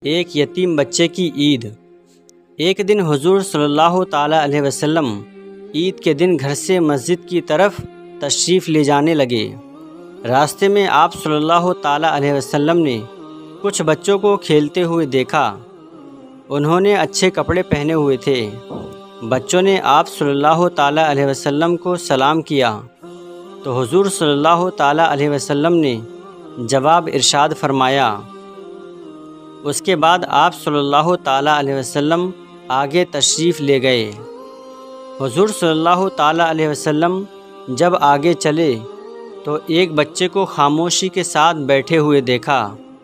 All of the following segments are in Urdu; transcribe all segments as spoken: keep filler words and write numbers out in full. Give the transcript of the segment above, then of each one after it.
ایک یتیم بچے کی عید۔ ایک دن حضور صلی اللہ تعالیٰ علیہ وسلم عید کے دن گھر سے مسجد کی طرف تشریف لے جانے لگے۔ راستے میں آپ صلی اللہ تعالیٰ علیہ وسلم نے کچھ بچوں کو کھیلتے ہوئے دیکھا۔ انہوں نے اچھے کپڑے پہنے ہوئے تھے۔ بچوں نے آپ صلی اللہ تعالیٰ علیہ وسلم کو سلام کیا تو حضور صلی اللہ تعالیٰ علیہ وسلم نے جواب ارشاد فرمایا۔ اس کے بعد آپ صلی اللہ تعالیٰ علیہ وسلم آگے تشریف لے گئے۔ حضور صلی اللہ تعالیٰ علیہ وسلم جب آگے چلے تو ایک بچے کو خاموشی کے ساتھ بیٹھے ہوئے دیکھا۔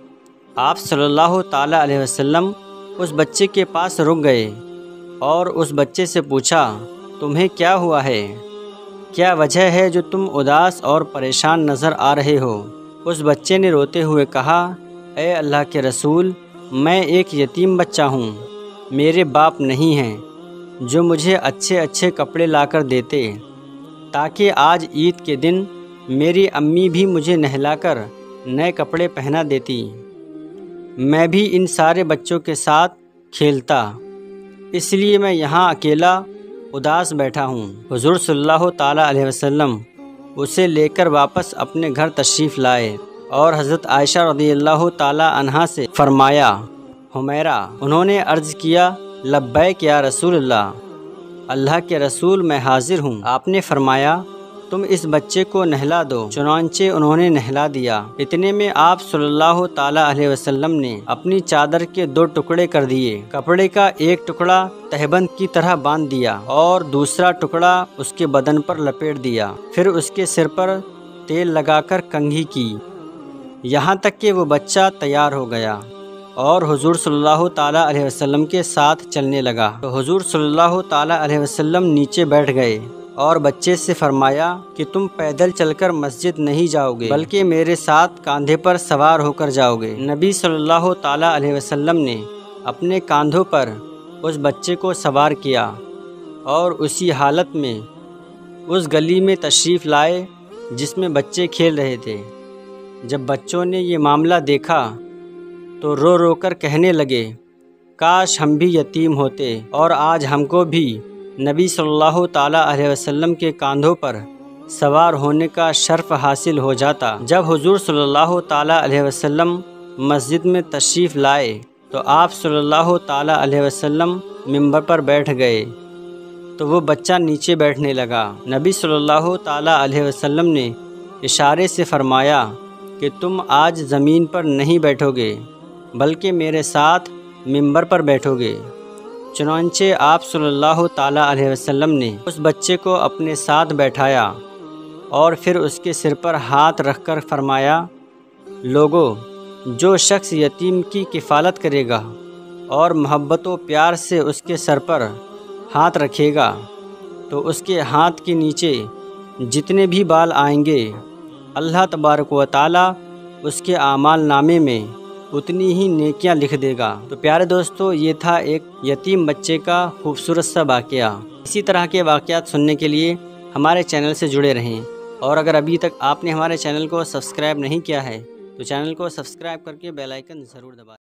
آپ صلی اللہ تعالیٰ علیہ وسلم اس بچے کے پاس رک گئے اور اس بچے سے پوچھا، تمہیں کیا ہوا ہے؟ کیا وجہ ہے جو تم اداس اور پریشان نظر آ رہے ہو؟ اس بچے نے روتے ہوئے کہا، اے اللہ کے رسول، میں ایک یتیم بچہ ہوں، میرے باپ نہیں ہیں جو مجھے اچھے اچھے کپڑے لا کر دیتے تاکہ آج عید کے دن میری امی بھی مجھے نہلا کر نئے کپڑے پہنا دیتی، میں بھی ان سارے بچوں کے ساتھ کھیلتا، اس لیے میں یہاں اکیلا اداس بیٹھا ہوں۔ حضور صلی اللہ تعالیٰ علیہ وسلم اسے لے کر واپس اپنے گھر تشریف لائے اور حضرت عائشہ رضی اللہ تعالیٰ عنہا سے فرمایا، حمیرہ، انہوں نے عرض کیا، لبیک یا رسول اللہ، اللہ کے رسول میں حاضر ہوں۔ آپ نے فرمایا، تم اس بچے کو نہلا دو۔ چنانچہ انہوں نے نہلا دیا۔ اتنے میں آپ صلی اللہ تعالیٰ علیہ وسلم نے اپنی چادر کے دو ٹکڑے کر دیے۔ کپڑے کا ایک ٹکڑا تہبند کی طرح باندھ دیا اور دوسرا ٹکڑا اس کے بدن پر لپیٹ دیا، پھر اس کے سر پر تیل لگا کر کنگھی کی، یہاں تک کہ وہ بچہ تیار ہو گیا اور حضور صلی اللہ تعالیٰ علیہ وسلم کے ساتھ چلنے لگا۔ تو حضور صلی اللہ تعالیٰ علیہ وسلم نیچے بیٹھ گئے اور بچے سے فرمایا کہ تم پیدل چل کر مسجد نہیں جاؤ گے بلکہ میرے ساتھ کاندھے پر سوار ہو کر جاؤ گے۔ نبی صلی اللہ تعالیٰ علیہ وسلم نے اپنے کاندھوں پر اس بچے کو سوار کیا اور اسی حالت میں اس گلی میں تشریف لائے جس میں بچے کھیل رہے تھے۔ جب بچوں نے یہ معاملہ دیکھا تو رو رو کر کہنے لگے، کاش ہم بھی یتیم ہوتے اور آج ہم کو بھی نبی صلی اللہ تعالیٰ علیہ وسلم کے کاندھوں پر سوار ہونے کا شرف حاصل ہو جاتا۔ جب حضور صلی اللہ تعالیٰ علیہ وسلم مسجد میں تشریف لائے تو آپ صلی اللہ تعالیٰ علیہ وسلم منبر پر بیٹھ گئے تو وہ بچہ نیچے بیٹھنے لگا۔ نبی صلی اللہ تعالیٰ علیہ وسلم نے اشارے سے فرمایا کہ تم آج زمین پر نہیں بیٹھو گے بلکہ میرے ساتھ منبر پر بیٹھو گے۔ چنانچہ آپ صلی اللہ تعالیٰ علیہ وسلم نے اس بچے کو اپنے ساتھ بیٹھایا اور پھر اس کے سر پر ہاتھ رکھ کر فرمایا، لوگو، جو شخص یتیم کی کفالت کرے گا اور محبت و پیار سے اس کے سر پر ہاتھ رکھے گا تو اس کے ہاتھ کے نیچے جتنے بھی بال آئیں گے اللہ تبارک و تعالیٰ اس کے اعمال نامے میں اتنی ہی نیکیاں لکھ دے گا۔ تو پیارے دوستو، یہ تھا ایک یتیم بچے کا خوبصورت سا واقعہ۔ اسی طرح کے واقعات سننے کے لیے ہمارے چینل سے جڑے رہیں، اور اگر ابھی تک آپ نے ہمارے چینل کو سبسکرائب نہیں کیا ہے تو چینل کو سبسکرائب کر کے بیل آئیکن ضرور دبائیں۔